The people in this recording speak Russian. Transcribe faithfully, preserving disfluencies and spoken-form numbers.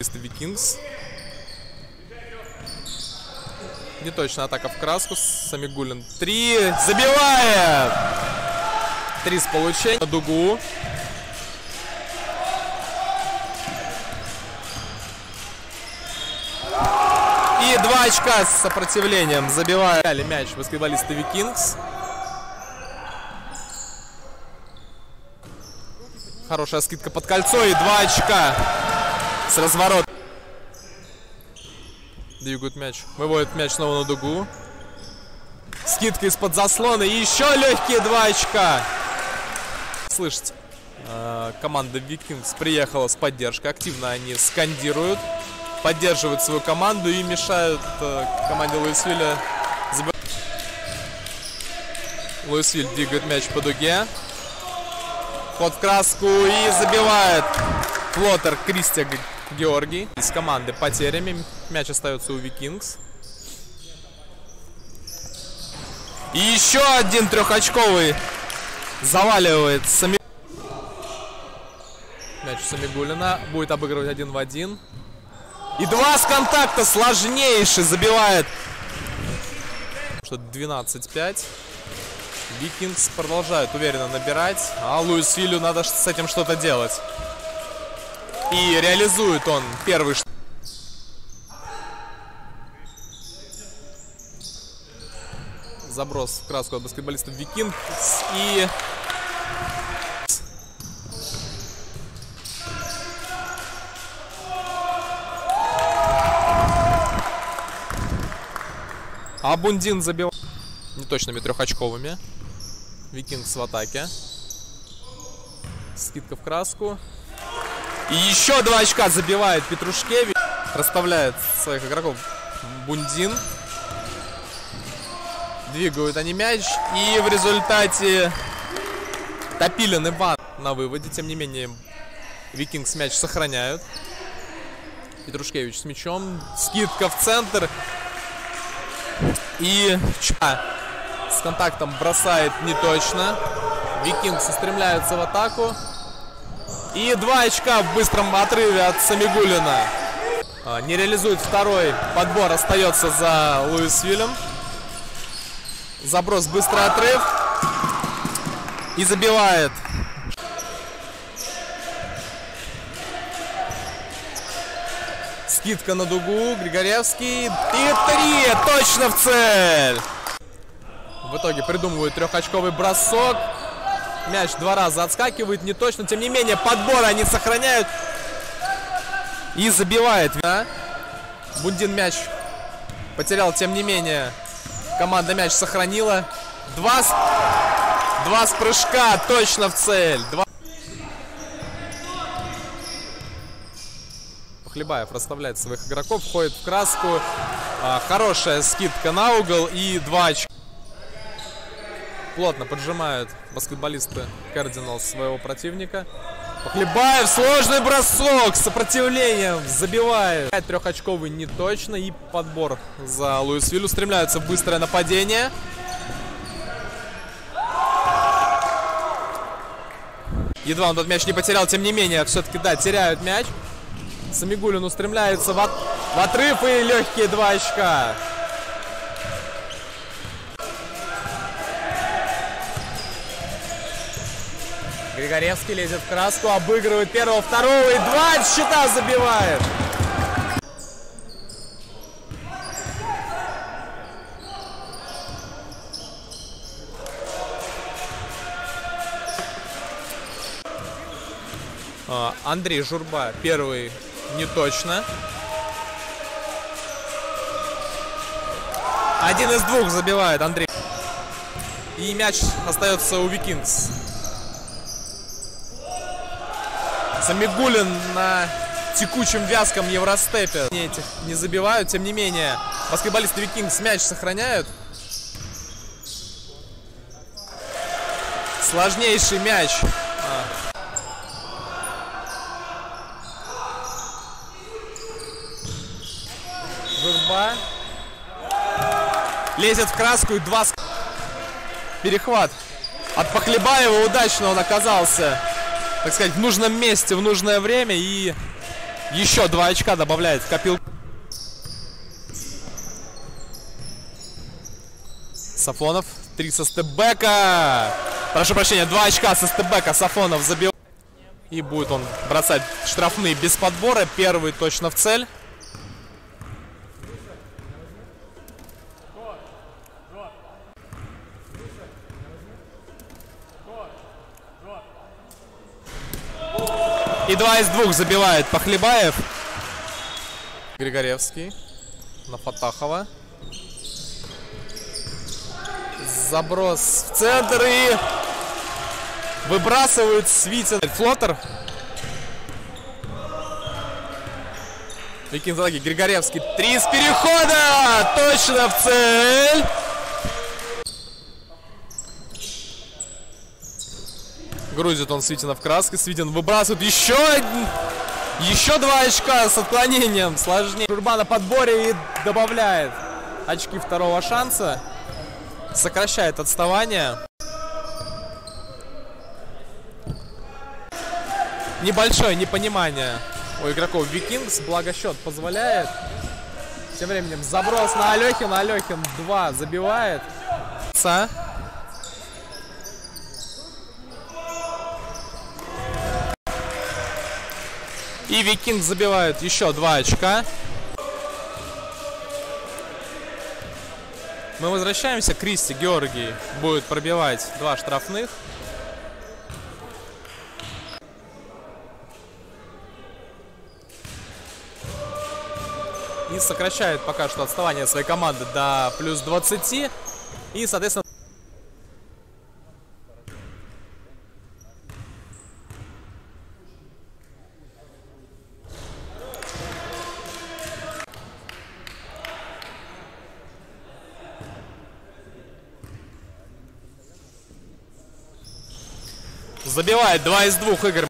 Викингс. Неточная атака в краску. Самигуллин. Три. Забивает! Три с получением. На дугу. И два очка с сопротивлением. Забивает мяч баскетболисты Викингс. Хорошая скидка под кольцо и два очка с разворота. Двигают мяч. Выводит мяч снова на дугу. Скидка из-под заслона. И еще легкие два очка. Слышите, команда Викингс приехала с поддержкой. Активно они скандируют. Поддерживают свою команду и мешают команде Луисвилля. Луисвиль двигает мяч по дуге. Под краску и забивает флотер Кристиан Георгий. Из команды потерями. Мяч остается у Викингс. И еще один трехочковый заваливает Сами... Мяч у Самигуллина. Будет обыгрывать один в один. И два с контакта. Сложнейший забивает. Что двенадцать пять. Викингс продолжают уверенно набирать. А Луисвиллю надо с этим что-то делать. И реализует он первый. Заброс в краску от баскетболистов Викингс. И... Абундин забивает неточными трехочковыми. Викингс в атаке. Скидка в краску. И еще два очка забивает Петрушкевич. Расставляет своих игроков Бундин. Двигают они мяч. И в результате Топилин и Бан на выводе. Тем не менее, Викингс мяч сохраняют. Петрушкевич с мячом. Скидка в центр. И с контактом бросает неточно. Викингс устремляются в атаку. И два очка в быстром отрыве от Самигуллина. Не реализует второй подбор. Остается за Луисвиллем. Заброс, быстрый отрыв. И забивает. Скидка на дугу. Григоревский. И три. Точно в цель. В итоге придумывают трехочковый бросок. Мяч два раза отскакивает. Не точно. Тем не менее, подборы они сохраняют. И забивает. Бундин мяч потерял. Тем не менее, команда мяч сохранила. Два с, два с прыжка. Точно в цель. Два... Хлебаев расставляет своих игроков. Входит в краску. А, хорошая скидка на угол. И два очка. Плотно поджимают баскетболисты Кардиналс своего противника. Похлебаев, сложный бросок с сопротивлением, забивает. Трехочковый не точно. И подбор за Луисвилл. Устремляются в быстрое нападение. Едва он тот мяч не потерял, тем не менее, все-таки, да, теряют мяч. Самигуллин устремляется в, от... в отрыв и легкие два очка. Григоревский лезет в краску, обыгрывает первого, второго и два от счета забивает. А, Андрей Журба первый не точно. Один из двух забивает Андрей. И мяч остается у Викингс. Самигуллин на текучем вязком евростепе. Этих не забивают, тем не менее, баскетболисты Викингс мяч сохраняют. Сложнейший мяч. А. Журба. Лезет в краску и два... Перехват от Похлебаева. Удачно он оказался, так сказать, в нужном месте, в нужное время. И Еще два очка добавляет в копилку. Сафонов. Три со степбэка. Прошу прощения, два очка со степбэка. Сафонов забил. И будет он бросать штрафные без подбора. Первый точно в цель. И два из двух забивает Похлебаев. Григоревский на Фатахова. Заброс в центр и выбрасывают Свитин. Флотер. Викинг-Залаги. Григоревский. Три с перехода. Точно в цель. Грузит он Свитина в краске. Свитин выбрасывает еще один. Еще два очка с отклонением. Сложнее. Журба на подборе и добавляет очки второго шанса. Сокращает отставание. Небольшое непонимание у игроков Викингс. Благо счет позволяет. Тем временем заброс на Алехина. Алехин два забивает. И Викинг забивают еще два очка. Мы возвращаемся. Кристи Георгий будет пробивать два штрафных. И сокращает пока что отставание своей команды до плюс двадцати. И, соответственно, забивает два из двух игр.